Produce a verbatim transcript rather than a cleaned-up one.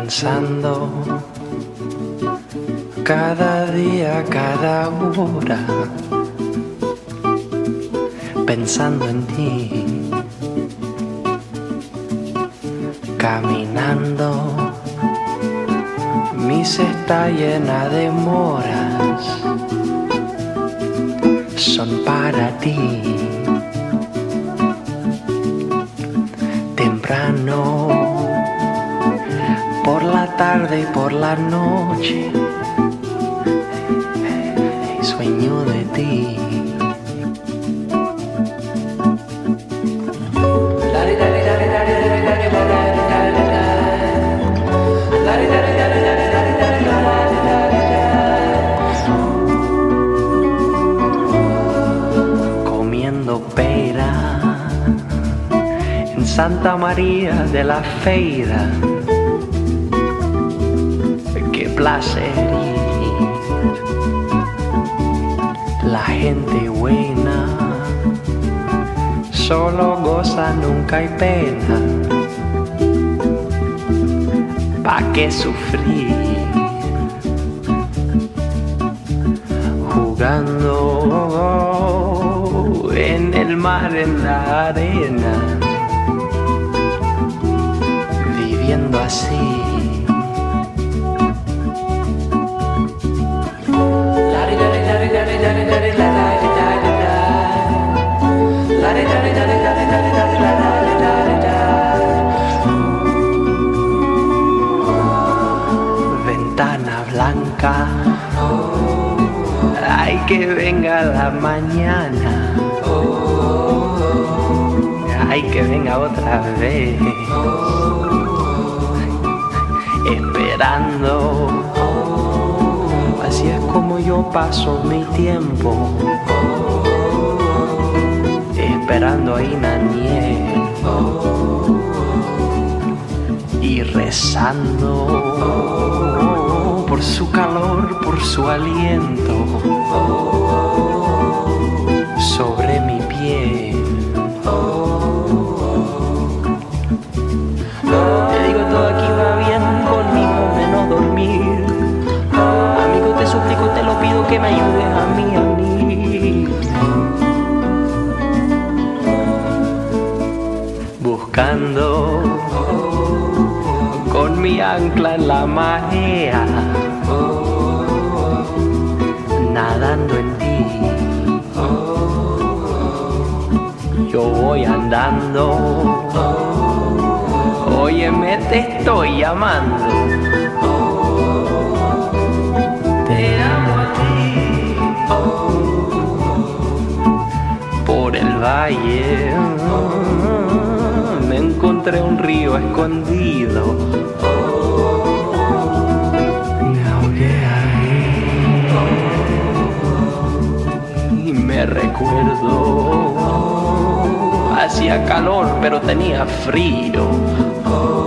Descansando cada día, cada hora, pensando en ti, caminando, mi cesta llena de moras son para ti. Temprano, por la tarde y por la noche, sueño de ti. Comiendo pera en Santa María de la Feira. Qué placer ir. La gente buena solo goza, nunca hay pena. ¿Pa' qué sufrir? Jugando en el mar, en la arena, viviendo así. Ventana blanca, ay, que venga la mañana, ay, que venga otra vez, esperando. Así es como yo paso mi tiempo, esperando a Inaniel y rezando por su calor, por su aliento sobre mi piel. Te digo, todo aquí va bien, conmigo de no dormir. Amigo, te suplico, te lo pido, que me ayudes a mí, a mí. Buscando con mi ancla en la marea, nadando en ti. Yo voy andando, óyeme, te estoy llamando. Te amo a ti. Por el valle me encontré un río escondido. Me ahogué ahí y me recuerdo. Hacía calor, pero tenía frío.